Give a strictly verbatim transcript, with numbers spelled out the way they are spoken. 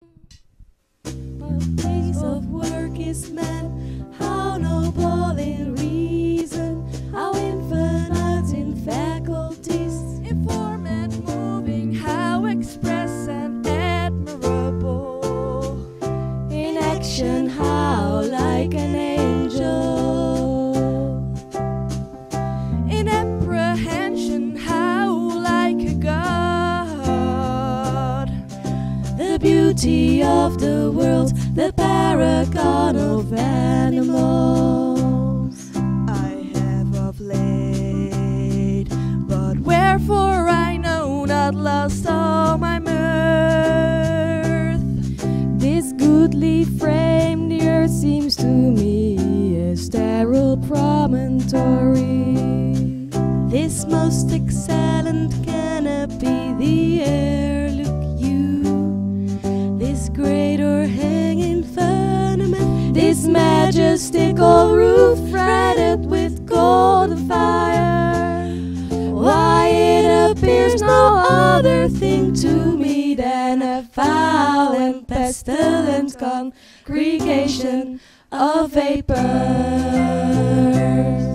A place of work is man, how noble in reason, how infinite in faculties, informed and moving, how express and admirable. in action how like an angel, In apprehension, how like a god. the beauty of the world, the paragon of animals. I have of late, but wherefore I know not, lost all my mirth. This goodly frame, the earth seems to me a sterile promontory. This most excellent canopy, the air, look you. This great o'erhanging firmament, this majestical roof, fretted with golden fire. Why, it appears no other thing to me than a foul and pestilent congregation of vapors.